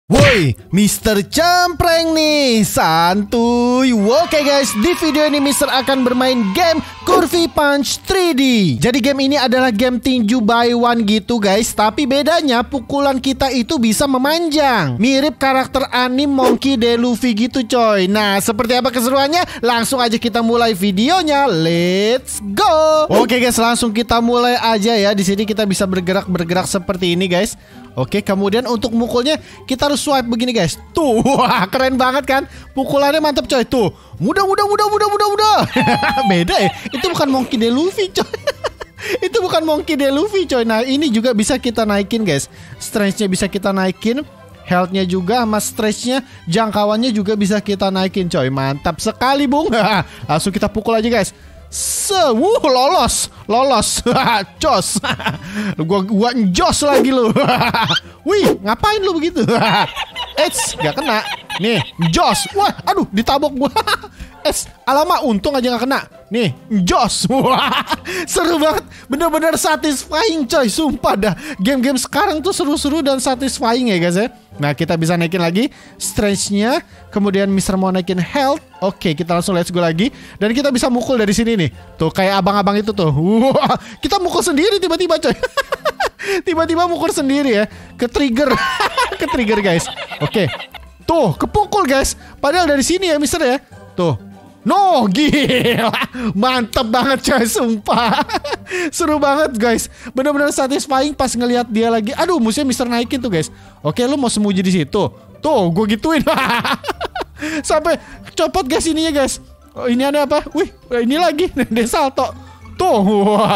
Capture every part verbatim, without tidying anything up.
Woi, Mister Campreng nih, santuy. Oke guys, di video ini Mister akan bermain game Curvy Punch tiga D. Jadi game ini adalah game tinju by one gitu guys, tapi bedanya pukulan kita itu bisa memanjang. Mirip karakter anime Monkey D. Luffy gitu coy. Nah, seperti apa keseruannya? Langsung aja kita mulai videonya. Let's go. Oke guys, langsung kita mulai aja ya. Di sini kita bisa bergerak-bergerak seperti ini guys. Oke, kemudian untuk mukulnya kita harus swipe begini guys. Tuh, wah, keren banget kan? Pukulannya mantap coy. Tuh, mudah mudah mudah mudah mudah mudah. Beda ya? Itu bukan Monkey D. Luffy coy. Itu bukan Monkey D. Luffy coy. Nah, ini juga bisa kita naikin guys. Strength-nya bisa kita naikin, health-nya juga sama stretch-nya, jangkauannya juga bisa kita naikin coy. Mantap sekali bung. Langsung kita pukul aja guys. Se, wuh, lolos, lolos, jos, gua gua jos lagi lu, wih, ngapain lu begitu, Eits, gak kena, nih, jos, wah, aduh, ditabok gua, es, alamak, untung aja gak kena, nih, jos, wah, seru banget, bener-bener satisfying coy, sumpah dah, game-game sekarang tuh seru-seru dan satisfying ya guys ya. Nah, kita bisa naikin lagi strength-nya, kemudian Mister mau naikin health. Oke, kita langsung let's go lagi. Dan kita bisa mukul dari sini nih. Tuh, kayak abang-abang itu tuh. Wah, kita mukul sendiri tiba-tiba coy. Tiba-tiba mukul sendiri ya. Ke trigger. Ke trigger guys. Oke. Tuh, kepukul guys. Padahal dari sini ya Mister ya. Tuh. No, gila. Mantap banget coy, sumpah. Seru banget guys. Bener-bener satisfying pas ngelihat dia lagi. Aduh, musuhnya Mister naikin tuh guys. Oke, lu mau sembunyi di situ. Tuh, gue gituin. Sampai copot guys ininya guys. Oh, ini ada apa? Wih, ini lagi. Dia salto. Tuh.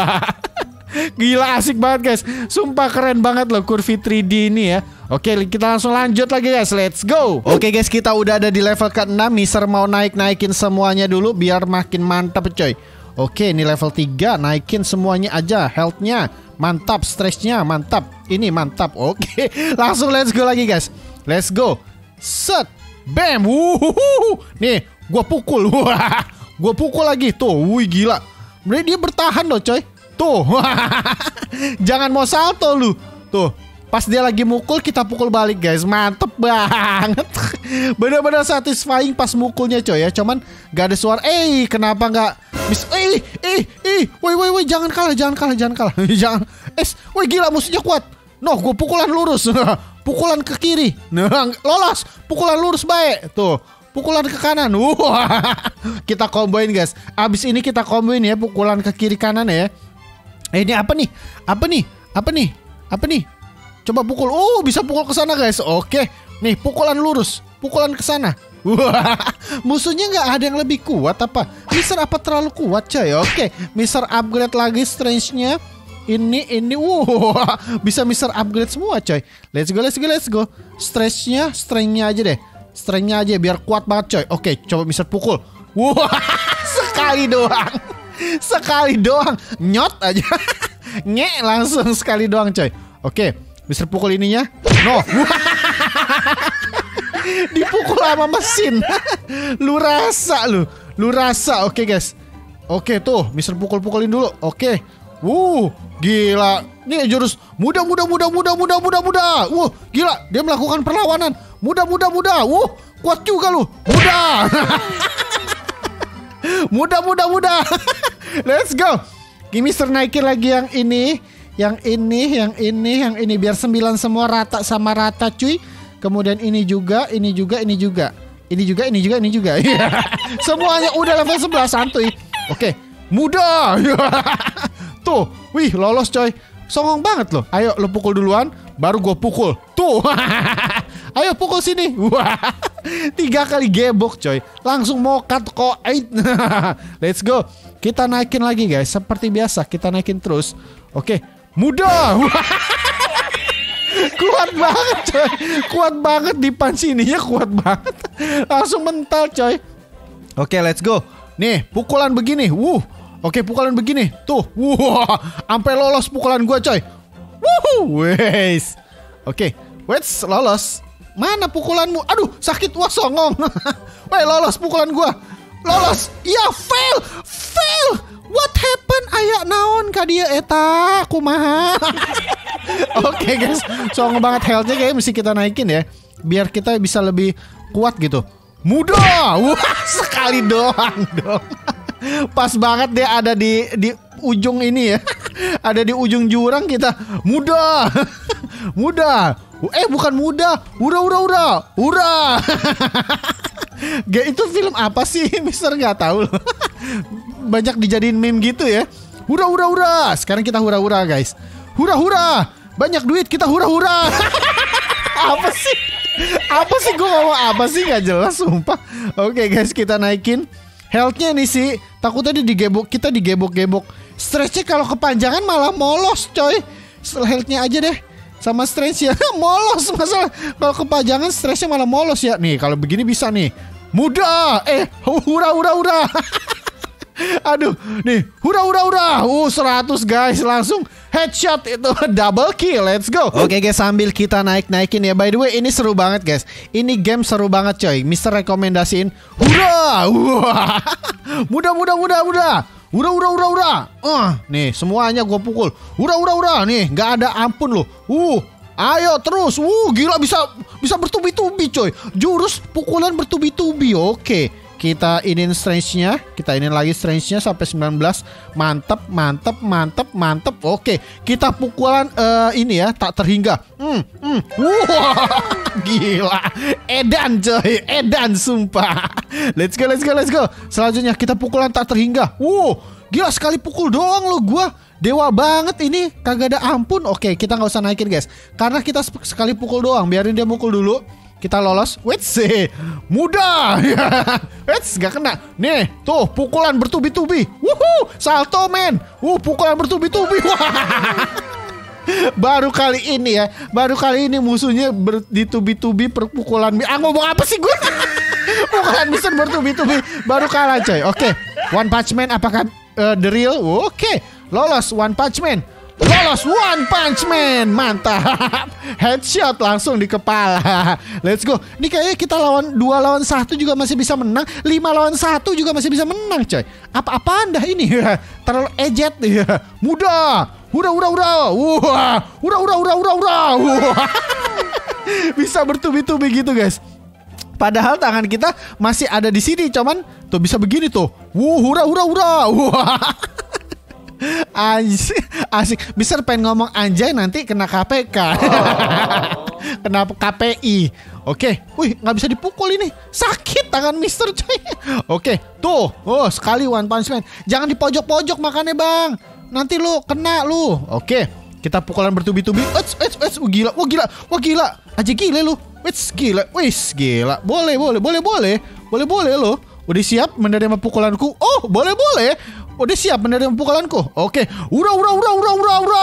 Gila, asik banget guys. Sumpah keren banget loh Curvy tiga D ini ya. Oke, kita langsung lanjut lagi guys. Let's go. Oke guys, kita udah ada di level ke enam. Mister mau naik-naikin semuanya dulu biar makin mantap coy. Oke, ini level tiga. Naikin semuanya aja. Health-nya mantap, stress-nya mantap. Ini mantap. Oke, langsung let's go lagi guys. Let's go. Set. Bam. Wuhuhu. Nih, gua pukul. Wah, gua pukul lagi. Tuh, wih gila. Mereka dia bertahan loh coy. Tuh. Jangan mau salto lu. Tuh. Pas dia lagi mukul, kita pukul balik guys. Mantep banget. Bener-bener satisfying pas mukulnya coy ya. Cuman gak ada suara. Eh, kenapa gak Miss, eh, eh, eh, woi, woi, woi, jangan kalah, jangan kalah, jangan kalah. Jangan. Es, woi gila musuhnya kuat. No, gue pukulan lurus. Pukulan ke kiri. Nah, lolos. Pukulan lurus baik. Tuh. Pukulan ke kanan. Wah. Kita komboin guys. Abis ini kita komboin ya pukulan ke kiri kanan ya. Eh, ini apa nih? Apa nih? Apa nih? Apa nih? Coba pukul. Oh, bisa pukul ke sana guys. Oke. Nih, pukulan lurus. Pukulan ke sana. Wah, musuhnya nggak ada yang lebih kuat apa? Mister apa terlalu kuat coy? Oke, Mister upgrade lagi strength-nya. Ini ini wah, bisa Mister upgrade semua coy. Let's go, let's go, let's go. Strength-nya, strength-nya aja deh. Strength-nya aja biar kuat banget coy. Oke, coba Mister pukul. Wah, sekali doang. Sekali doang. Nyot aja. Nge, langsung sekali doang coy. Oke, Mister pukul ininya. No. Dipukul sama mesin. Lu rasa lu. Lu rasa. Oke guys. Oke tuh, Mister pukul-pukulin dulu. Oke. Wuh, gila. Nih jurus mudah mudah mudah mudah mudah mudah mudah. Wuh, gila. Dia melakukan perlawanan. Mudah mudah mudah. Wuh, kuat juga lu. Mudah. Mudah mudah mudah. Let's go. Ini Mister naikin lagi yang ini, yang ini, yang ini, yang ini biar sembilan semua rata sama rata cuy. Kemudian ini juga, ini juga, ini juga. Ini juga, ini juga, ini juga. Semuanya udah level sebelas santuy. Oke, mudah. Tuh, wih lolos coy. Songong banget loh. Ayo lo pukul duluan, baru gue pukul. Tuh. Ayo pukul sini. Wah. Tiga kali gebok coy. Langsung mokat kok. Let's go. Kita naikin lagi guys. Seperti biasa kita naikin terus. Oke, mudah. Kuat banget coy. Kuat banget di punch ininya, kuat banget. Langsung mental coy. Oke, let's go. Nih, pukulan begini. Wuh. Oke, pukulan begini. Tuh. Wah, sampai lolos pukulan gua coy. Wuh. Wes. Oke, wes lolos. Mana pukulanmu? Aduh, sakit. Wah, songong. Weh, lolos pukulan gua. Lolos. Ya, fail. Fail. What happened? Aya naon ka dia eta? Kumaha? Oke guys, songong banget health-nya kayak mesti kita naikin ya, biar kita bisa lebih kuat gitu. Mudah, wah sekali doang dong. Pas banget dia ada di di ujung ini ya, ada di ujung jurang kita. Mudah, mudah. Eh bukan mudah, ura ura ura, ura. Gak, itu film apa sih, Mister nggak tahu. Banyak dijadiin meme gitu ya. Hura hura hura. Sekarang kita hura hura guys. Hura hura. Banyak duit kita hura hura. Apa sih? Apa sih gue ngomong apa sih, gak jelas sumpah. Oke guys, kita naikin health-nya nih sih. Takutnya di digebok, kita digebok-gebok. Stretch-nya kalau kepanjangan malah molos coy. Health-nya aja deh sama stretch ya. Molos masalah. Kalau kepanjangan stretch-nya malah molos ya. Nih kalau begini bisa nih. Mudah. Eh hura hura hura. Aduh, nih, hura hura hura. Uh, seratus guys, langsung headshot itu double kill. Let's go. Oke guys, sambil kita naik-naikin ya. By the way, ini seru banget guys. Ini game seru banget coy. Mister rekomendasiin. Hura. Wah. Mudah mudah mudah mudah. Hura hura hura hura. Uh, nih, semuanya gue pukul. Hura hura hura. Nih, nggak ada ampun loh. Uh, ayo terus. Uh, gila bisa bisa bertubi-tubi coy. Jurus pukulan bertubi-tubi. Oke. Kita inin strength-nya, kita inin lagi strength-nya sampai sembilan belas. Mantap, mantap, mantap, mantap. Oke, kita pukulan uh, ini ya, tak terhingga. Hmm, hmm. Wow, gila. Edan coy, edan sumpah. Let's go, let's go, let's go. Selanjutnya kita pukulan tak terhingga. Wow, gila sekali pukul doang lo gua. Dewa banget ini, kagak ada ampun. Oke, kita nggak usah naikin guys, karena kita sekali pukul doang. Biarin dia mukul dulu. Kita lolos. Wait sih, mudah. Wait, gak kena. Nih, tuh pukulan bertubi-tubi. Wuhu, salto men. Uh, pukulan bertubi-tubi. Baru kali ini ya, baru kali ini musuhnya ditubi-tubi perpukulan. Ah, ngomong apa sih gue? Pukulan bisa bertubi-tubi. Baru kalah coy. Oke, One Punch Man apakah uh, the real? Oke, lolos One Punch Man. Lolos One Punch Man. Mantap. Headshot langsung di kepala. Let's go. Ini kayaknya kita lawan dua lawan satu juga masih bisa menang. Lima lawan satu juga masih bisa menang coy. Apa-apaan dah ini. Terlalu ejet. Mudah. Hura hura hura. Wah. Hura hura hura hura hura. Bisa bertubi-tubi gitu guys. Padahal tangan kita masih ada di sini, cuman tuh bisa begini tuh. Wuh, hura hura hura. Wah. Asik, asik. Bisa pengen ngomong anjay nanti kena K P K. Oh. Kena K P I. Oke, wih nggak bisa dipukul ini. Sakit tangan Mister coy. Oke, tuh, oh sekali One Punch Man. Jangan di pojok-pojok makannya bang. Nanti lu kena lu. Oke, kita pukulan bertubi-tubi. Wets, wets, wets. Wah gila, wah gila, wah gila. Aja gila lu. Wets gila, wis gila. Boleh, boleh, boleh, boleh, boleh, boleh lo. Udah siap menerima pukulanku? Oh, boleh, boleh. Udah siap menerima pukulanku? Oke. Ura, ura, ura, ura, ura, ura.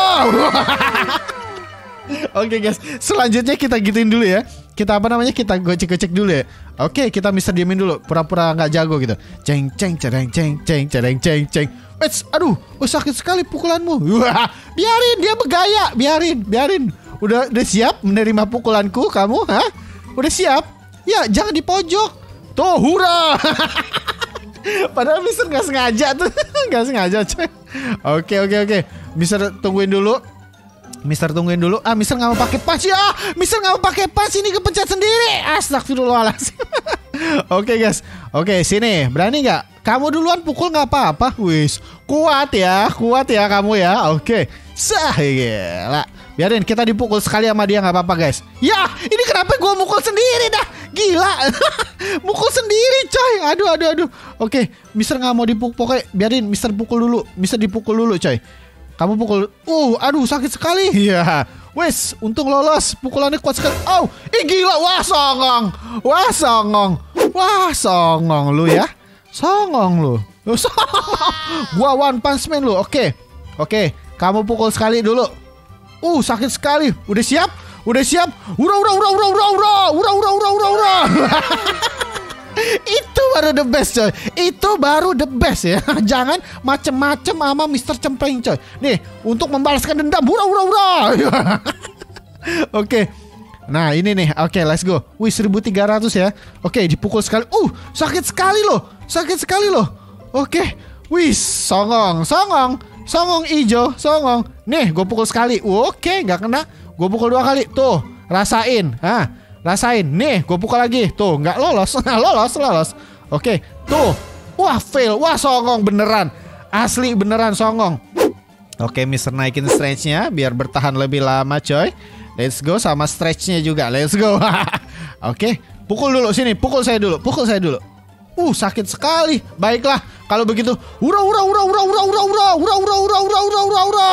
Oke guys, selanjutnya kita gituin dulu ya. Kita apa namanya? Kita gocek-gocek dulu ya. Oke, kita Mister diemin dulu. Pura-pura nggak jago gitu. Ceng, ceng, cereng, ceng, ceng, cereng, ceng, ceng. Wets, aduh, oh, sakit sekali pukulanmu. Wah, biarin dia bergaya, biarin, biarin. Udah, udah siap menerima pukulanku kamu? Hah? Udah siap? Ya, jangan di pojok. Tuh, hura. Padahal Mister nggak sengaja tuh, nggak sengaja coy. Oke oke oke, Mister tungguin dulu, Mister tungguin dulu. Ah, Mister nggak mau pakai punch ya, Mister nggak mau pakai punch, ini kepencet sendiri. Astagfirullahaladzim. Oke guys, oke sini, berani nggak? Kamu duluan pukul nggak apa-apa, wis kuat ya, kuat ya kamu ya. Oke, sah gila. Biarin kita dipukul sekali sama dia nggak apa-apa guys. Ya, ini kenapa gue mukul sendiri dah? Gila, mukul sendiri coy. Aduh aduh aduh. Oke, Mister nggak mau dipukul, pokoknya biarin Mister pukul dulu. Mister dipukul dulu coy. Kamu pukul. Uh, aduh sakit sekali. Ya, wes, untung lolos. Pukulannya kuat sekali. Oh, ih gila, wah songong, wah songong, wah songong lu ya, songong lu. Songong. Gua One Punch Man lu. Oke, oke, kamu pukul sekali dulu. Uh, sakit sekali. Udah siap? Udah siap? Ura ura ura ura ura ura ura ura ura ura ura. Itu baru the best coy. Itu baru the best ya. Jangan macem-macem sama Mister Cempreng coy. Nih, untuk membalaskan dendam. Ura ura ura. Oke. Nah, ini nih. Oke, let's go. Wih, seribu tiga ratus ya. Oke, dipukul sekali. Uh, sakit sekali loh. Sakit sekali loh. Oke. Wih, songong, songong. Songong ijo, songong. Nih, gue pukul sekali. Oke, nggak kena. Gue pukul dua kali. Tuh, rasain. Hah, rasain. Nih, gue pukul lagi. Tuh, nggak lolos. lolos, lolos. Oke, tuh. Wah, fail. Wah, songong beneran. Asli beneran songong. Oke, mister naikin stretch-nya biar bertahan lebih lama, coy. Let's go sama stretch-nya juga. Let's go. Oke, pukul dulu sini. Pukul saya dulu. Pukul saya dulu. Uh, sakit sekali. Baiklah, kalau begitu, ura ura ura ura ura ura ura ura ura ura ura ura ura ura.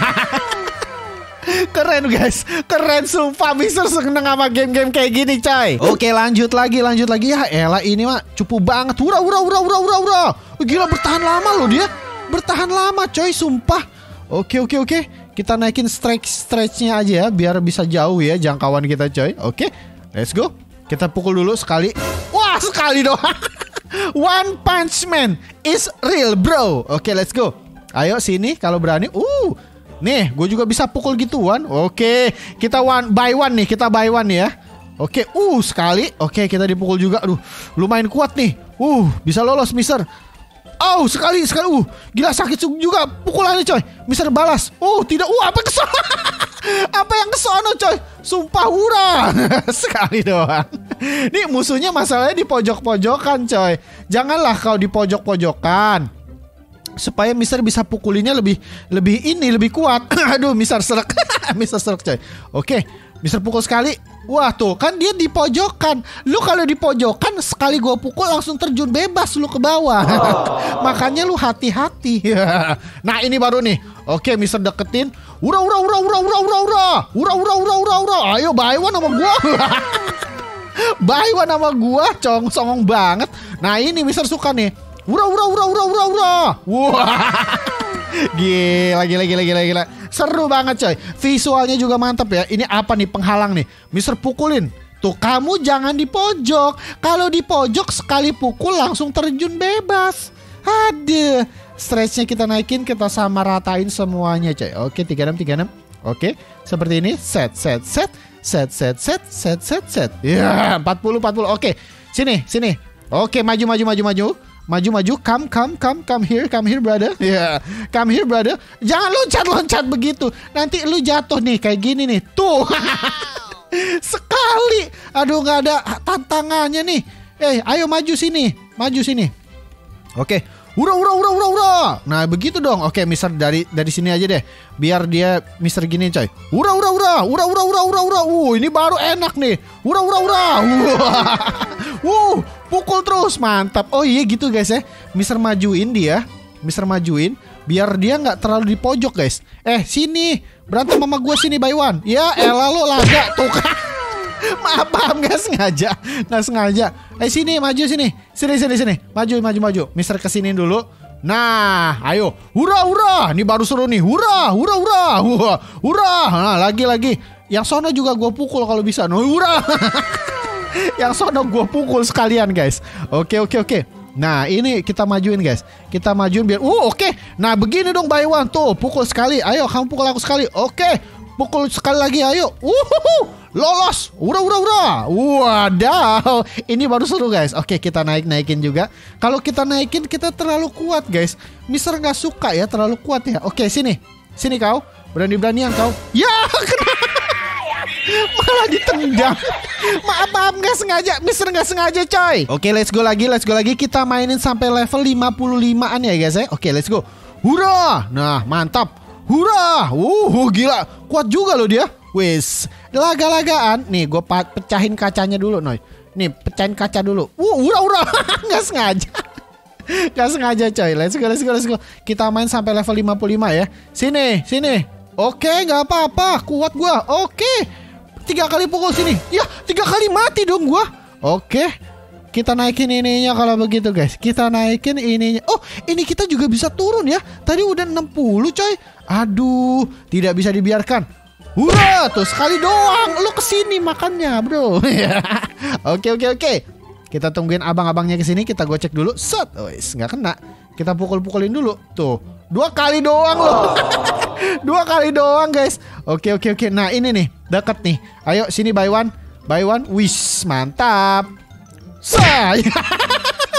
Keren guys, keren sumpah. Mister seneng sama game-game kayak gini, coy. Oke, lanjut lagi, lanjut lagi ya. Elah, ini mah cupu banget. Ura ura ura ura ura ura. Gila, bertahan lama loh dia. Bertahan lama, coy, sumpah. Oke, oke, oke. Kita naikin stretch stretchnya aja ya, biar bisa jauh ya jangkauan kita, coy. Oke, let's go. Kita pukul dulu sekali. Wah, sekali doang. One Punch Man is real, bro. Oke, let's go. Ayo sini kalau berani. Uh, nih, gue juga bisa pukul gituan. Oke, kita one by one nih. Kita by one ya. Oke, uh sekali. Oke, kita dipukul juga. Aduh, lumayan kuat nih. Uh, bisa lolos, Mister. Oh, sekali, sekali. Uh, gila sakit juga pukulannya, coy. Mister balas. Oh, tidak. Uh, apa kesono? Apa yang kesono, coy? Sumpah hura. Sekali doang. Nih musuhnya masalahnya di pojok-pojokan, coy. Janganlah kau di pojok-pojokan. Supaya Mister bisa pukulinnya lebih lebih ini, lebih kuat. Aduh, Mister serak. Mister serak, coy. Oke, Mister pukul sekali. Wah, tuh kan dia di pojokan. Lu kalau di pojokan sekali gua pukul langsung terjun bebas lu ke bawah. Makanya lu hati-hati. Nah, ini baru nih. Oke, Mister deketin. Ura ura ura ura ura ura ura. Ura ura ura ura ura. Ayo buy one sama gua. Buy one sama gua, cong songong banget. Nah, ini Mister suka nih. Ura ura ura ura ura ura. Wah. Gila, gila, gila, gila, gila. Seru banget, coy. Visualnya juga mantap ya. Ini apa nih penghalang nih? Mister pukulin. Tuh, kamu jangan di pojok. Kalau di pojok sekali pukul langsung terjun bebas. Aduh. Stretchnya kita naikin, kita sama ratain semuanya, coy. Oke, tiga enam tiga enam. Oke, seperti ini. Set, set, set. Set, set, set, set, set, set. Ya, empat puluh, empat puluh. Oke, sini, sini. Oke, maju, maju, maju, maju. Maju, maju, come, come, come, come here, come here, brother. Ya, yeah. Come here, brother. Jangan loncat-loncat begitu. Nanti lu jatuh nih, kayak gini nih. Tuh. Sekali. Aduh, nggak ada tantangannya nih. Eh, ayo maju sini. Maju sini. Oke. Ura, ura, ura, ura, ura. Nah, begitu dong. Oke, Mister dari dari sini aja deh. Biar dia Mister gini, coy. Ura, ura, ura. Ura, ura, ura, ura, ura. Uh, ini baru enak nih. Ura, ura, ura. Wuh, pukul terus. Mantap. Oh iya gitu, guys ya. Mister majuin dia. Mister majuin. Biar dia nggak terlalu di pojok, guys. Eh, sini. Berantem sama gua sini, by one. Ya, elah lo laga. Tuh kan. Maaf, maaf, nggak sengaja, nggak sengaja. Eh, sini, maju sini, sini, sini, sini, maju, maju, maju. Mister kesini dulu. Nah, ayo, hura, hura. Ini baru seru nih, hura, hura, hura, hura, hura. Nah, lagi, lagi. Yang sono juga gue pukul kalau bisa. No, hura. Yang sono gue pukul sekalian, guys. Oke, oke, oke. Nah, ini kita majuin, guys. Kita majuin biar. Uh, oke. Okay. Nah, begini dong, by one. Tuh, pukul sekali. Ayo, kamu pukul aku sekali. Oke. Okay. Pukul sekali lagi, ayo. Uhuhu. Lolos. Ura, ura, ura. Wadaw. Ini baru seru, guys. Oke, kita naik-naikin juga. Kalau kita naikin, kita terlalu kuat, guys. Mister nggak suka ya, terlalu kuat ya. Oke, sini. Sini kau. Berani-beranian kau. Ya, kena. Malah ditendang. Maaf, maaf, nggak sengaja. Mister nggak sengaja, coy. Oke, let's go lagi, let's go lagi. Kita mainin sampai level lima puluh limaan ya, guys ya. Oke, let's go. Hurrah. Nah, mantap. Hurrah. Uh, gila. Kuat juga loh dia. Wis, laga-lagaan. Nih, gue pecahin kacanya dulu, Noy. Nih, pecahin kaca dulu. Uh, hurrah, hurrah. Nggak sengaja. Nggak sengaja, coy. Let's go, let's go, let's go. Kita main sampai level lima puluh lima ya. Sini, sini. Oke, nggak apa-apa. Kuat gue. Oke. Tiga kali pukul sini. Ya, tiga kali mati dong gue. Oke. Kita naikin ininya kalau begitu, guys. Kita naikin ininya. Oh, ini kita juga bisa turun ya. Tadi udah enam puluh, coy. Aduh, tidak bisa dibiarkan. Hurrah, tuh sekali doang. Lu kesini makannya, bro. Oke, oke, oke. Kita tungguin abang-abangnya kesini. Kita gocek dulu. Set. Oh, nggak kena. Kita pukul-pukulin dulu. Tuh, dua kali doang loh. Dua kali doang, guys. Oke, oke, oke. Nah, ini nih, deket nih. Ayo, sini buy one. Buy one. Wish, mantap. Say.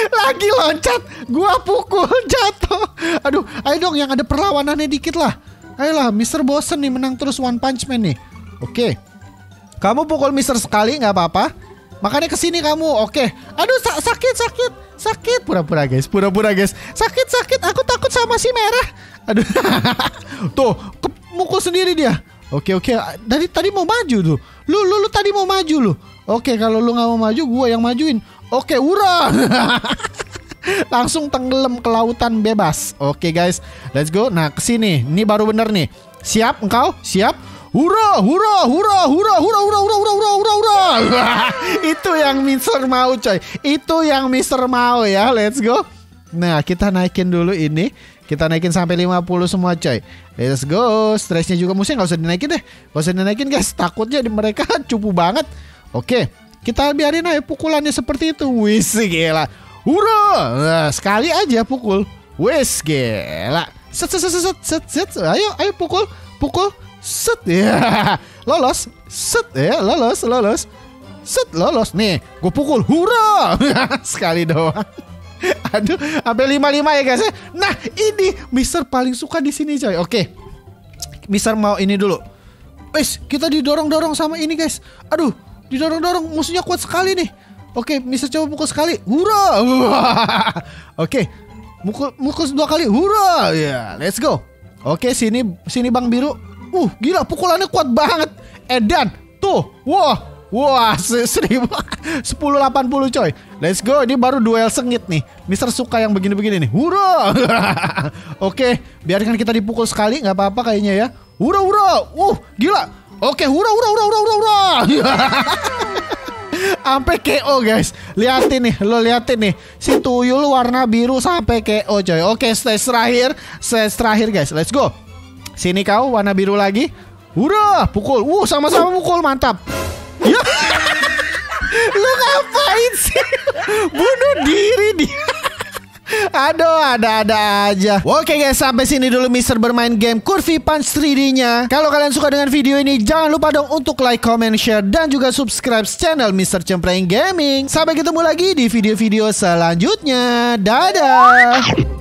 Lagi loncat, gua pukul jatuh. Aduh, ayo dong yang ada perlawanannya dikit lah. Ayolah, Mister bosen nih menang terus One Punch Man nih. Oke. Kamu pukul Mister sekali nggak apa-apa. Makanya kesini kamu. Oke. Aduh, sa sakit sakit sakit. Pura-pura guys, pura-pura guys. Sakit sakit. Aku takut sama si merah. Aduh. Tuh, mukul sendiri dia. Oke oke. Dari tadi mau maju tuh. Lu lu lu tadi mau maju lu. Oke, kalau lu nggak mau maju, gua yang majuin. Oke, hurra. Langsung tenggelam ke lautan bebas. Oke guys, let's go. Nah kesini, ini baru bener nih. Siap engkau? Siap? Hurra, hurra, hurra, hurra, hurra, hurra, hurra, hurra, hurra, hurra, hurra. Itu yang Mister mau coy. Itu yang Mister mau ya. Let's go. Nah kita naikin dulu ini. Kita naikin sampai lima puluh semua coy. Let's go. Stresnya juga musuhnya gak usah dinaikin deh. Gak usah dinaikin guys. Takutnya mereka cupu banget. Oke, kita biarin aja pukulannya seperti itu. Wis gila. Hurra! Nah, sekali aja pukul. Wes gila. Set set set set set set. Ayo ayo pukul, pukul. Set ya. Lolos. Set ya, lolos, lolos. Set lolos nih. Gue pukul. Hurra! Sekali doang. Aduh, sampai lima lima ya guys. Nah, ini Mister paling suka di sini coy. Oke. Mister mau ini dulu. Wes, kita didorong-dorong sama ini guys. Aduh, didorong-dorong musuhnya kuat sekali nih. Oke, Mister coba pukul sekali. Hurra! Oke. Mukul mukul dua kali. Hurra! Ya, yeah, let's go. Oke, sini sini Bang Biru. Uh, gila pukulannya kuat banget. Edan. Tuh. Wah. Wah, seribu sepuluh delapan puluh coy. Let's go. Ini baru duel sengit nih. Mister suka yang begini-begini nih. Hurra! Oke, biarkan kita dipukul sekali, nggak apa-apa kayaknya ya. Hurra, hurra. Uh, gila. Oke, hurra, hurra, hurra, hurra, hurra. Sampai K O guys. Liatin nih, lo liatin nih. Si tuyul warna biru sampai K O coy. Oke, stage terakhir, stage terakhir guys. Let's go. Sini kau warna biru lagi. Hurra, pukul. Uh, sama-sama pukul, mantap. Ya. Lu ngapain sih? Bunuh diri dia. Aduh, ada-ada aja. Oke guys, sampai sini dulu Mister bermain game Curvy Punch tiga D-nya. Kalau kalian suka dengan video ini, jangan lupa dong untuk like, comment, share, dan juga subscribe channel Mister Cempreng Gaming. Sampai ketemu lagi di video-video selanjutnya. Dadah.